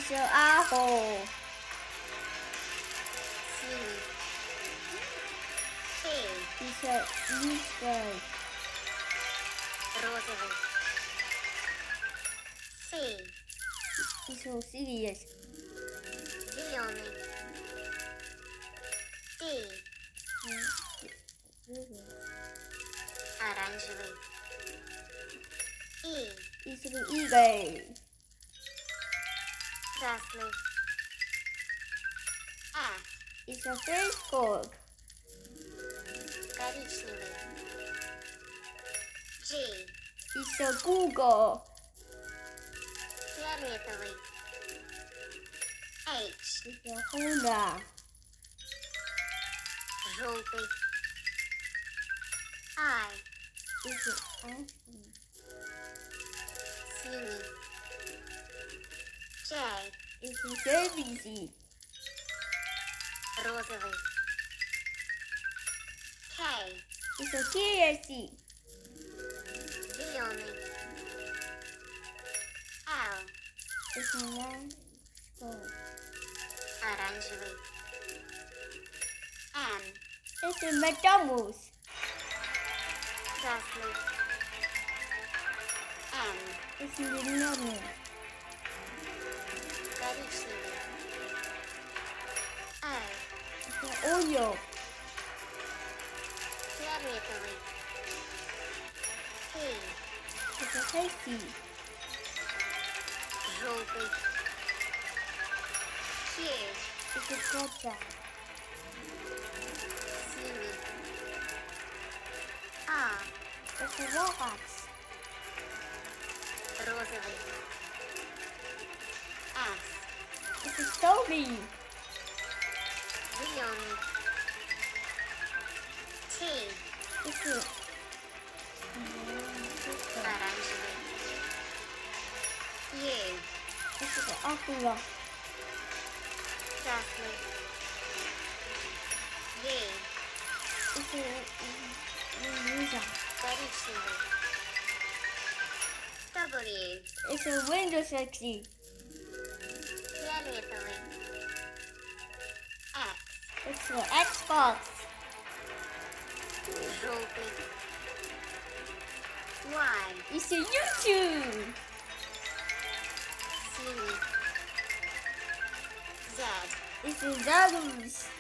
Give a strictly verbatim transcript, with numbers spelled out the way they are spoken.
It's an apple. C. K. It's an Easter. Розовый. C. It's so serious. Зеленый. D. Оранжевый. E. It's an eagle. Красный. F. It's a Facebook. Коричневый. G. It's a Google. Фиолетовый. H. It's a Honda. Желтый. I. It's an iPhone. Синий. J. It's a service. Розовый. K. It's a K F C. Зеленый. L. It's a lamp store. Оранжевый. N. It's a McDonald's. Красный. N. It's a lemon. Коричневый. O. It's an Oreo. Фиолетовый. P. It's a Tasty. Желтый. Q. It's a Pizza. Синий. R. It's a Roblox. Розовый. S. It's a Strawberry. Зеленый. T. It's a Оранжевый. U. It's an Aqua. Красный. V. It's a Lisa. Коричневый. W. It's a Windows X P. Фиолетовый. X. It's an Xbox. Желтый. Y. It's a YouTube. Синий. Z. It's a Zagus.